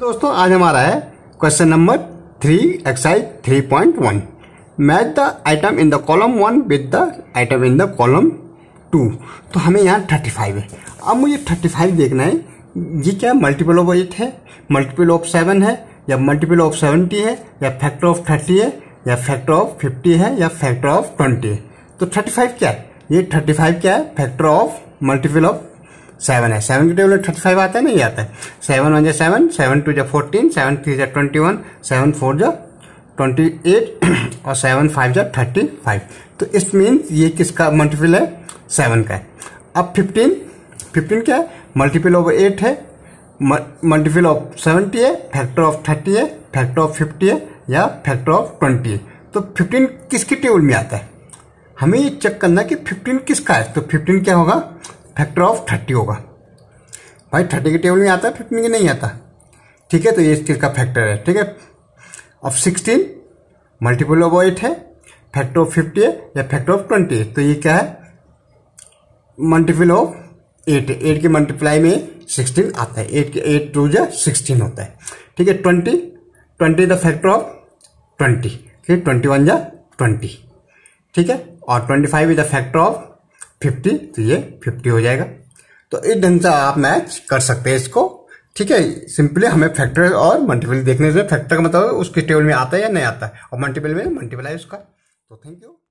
दोस्तों आज हमारा है question number 3 exercise 3.1। Match the item in the column 1 with the item in the column 2। तो हमें यहाँ 35 है। अब मुझे 35 देखना है ये क्या मल्टीपल ऑफ 8 है, मल्टीपल ऑफ 7 है, या मल्टीपल ऑफ 70 है, या फैक्टर ऑफ 30 है, या फैक्टर ऑफ 50 है, या फैक्टर ऑफ 20 है। तो 35 क्या है? ये 35 क्या है? फैक्टर ऑफ मल्टीपल ऑफ 7 है। 7 की टेबल में 35 आता है ना, ये आता है 7 1 7, 7 2 14, 7 3 21, 7 4 28 और 7 5 35। तो इस मीन्स ये किसका मल्टीपल है? 7 का है। अब 15 क्या है? मल्टीपल ऑफ 8 है, मल्टीपल ऑफ 70 है, फैक्टर ऑफ 30 है, फैक्टर ऑफ 50 है, या फैक्टर ऑफ 20 है। तो 15 किसकी टेबल में आता है? हमें ये चेक करना कि 15 किसका है। तो 15 क्या होगा? फैक्टर ऑफ 30 होगा। भाई 30 की टेबल में आता है, 15 की नहीं आता। ठीक है, तो ये किसका फैक्टर है? ठीक है। अब 16 मल्टीपल ऑफ 8 है, फैक्टर ऑफ 50 है, या फैक्टर ऑफ 20 है। तो ये क्या है? मल्टीपल ऑफ 8 है। 8 के मल्टीप्लाई में 16 आता है। 8 2 16 होता है। ठीक है। 20 द फैक्टर ऑफ 20। ठीक, 21 20। ठीक है। और 25 इज द फैक्टर ऑफ 50। तो ये 50 हो जाएगा। तो इस ढंग से आप मैच कर सकते हैं इसको। ठीक है। सिंपली हमें फैक्टर और मल्टीपल देखने से फैक्टर का मतलब उसके टेबल में आता है या नहीं आता है, और मल्टीपल में मल्टीपल है उसका। तो थैंक यू।